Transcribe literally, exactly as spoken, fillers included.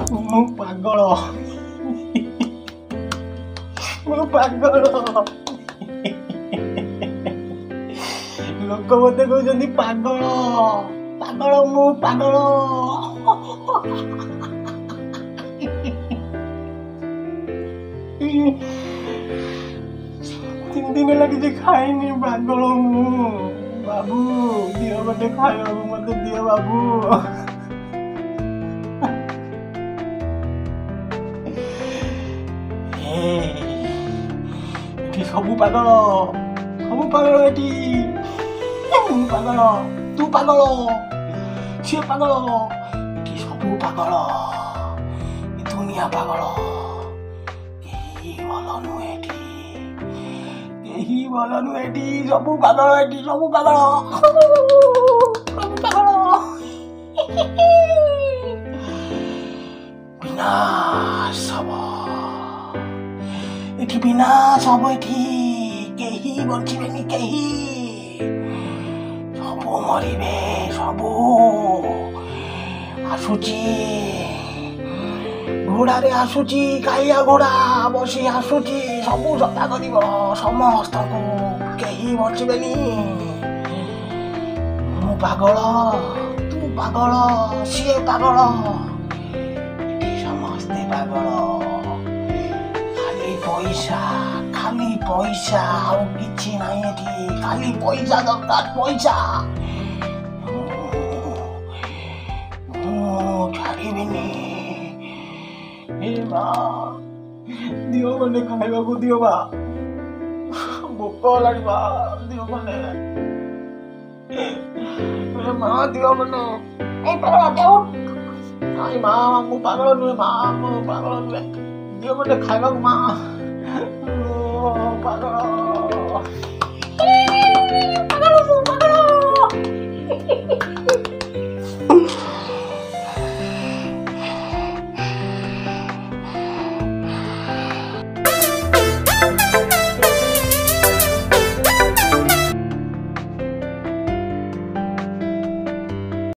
ମୁଁ ପାଗଳ ମୁଁ ପାଗଳ ଲୋକ ମତେ କହୁଛନ୍ତି ପାଗଳ ପାଗଳ ମୁଁ ପାଗଳ ତିନି ଦିନ ହେଲା କିଛି ଖାଇନି ପାଗଳ ମୁଁ ବାବୁ ଦିଅ ଗୋଟେ ଖାଇବାକୁ ମତେ ଦିଅ ବାବୁ ଏଠି ସବୁ ପାଗଳ ସବୁ ପାଗଳ ଏଠି ମୁଁ ପାଗଳ ତୁ ପାଗଳ ସିଏ ପାଗଳ ଏଠି ସବୁ ପାଗଳ ଏ ଦୁନିଆ ପାଗଳ କେହି ଭଲ ନୁହେଁ ଏଠି କେହି ଭଲ ନୁହେଁ ଏଠି ସବୁ ପାଗଳ ଏଠି ସବୁ ପାଗଳ ସବୁ ପାଗଳ ବିନାଶ ହବ ଏଠି ବିନାଶ ହବ ଏଠି କେହି ବଞ୍ଚିବେନି କେହି ସବୁ ମରିବେ ସବୁ ଆସୁଛି ଘୋଡ଼ାରେ ଆସୁଛି କାଳିଆ ଘୋଡ଼ା ବସି ଆସୁଛି ସବୁ ସଫା କରିବ ସମସ୍ତଙ୍କୁ କେହି ବଞ୍ଚିବେନି ମୁଁ ପାଗଳ ତୁ ପାଗଳ ସିଏ ପାଗଳ ଏଠି ସମସ୍ତେ ପାଗଳ ଖାଲି ପଇସା ଖାଲି ପଇସା ଆଉ କିଛି ନାହିଁ ଏଠି ଖାଲି ପଇସା ଦରକାର ପଇସା ମୁଁ ଛାଡ଼ିବିନି ଏ ମା ଦିଅ ମାନେ ଖାଇବାକୁ ଦିଅ ବା ଭୋକ ହେଲାଣି ବା ଦିଅ ମାନେ ମା ଦିଅ ମାନେ ଏଇ ପାଗଳ ଦେଉ ନାଇଁ ମା ମୁଁ ପାଗଳ ନୁହେଁ ମା ମୁଁ ପାଗଳ ନୁହେଁ ଦିଅ ମାନେ ଖାଇବାକୁ ମା ପାଗଳ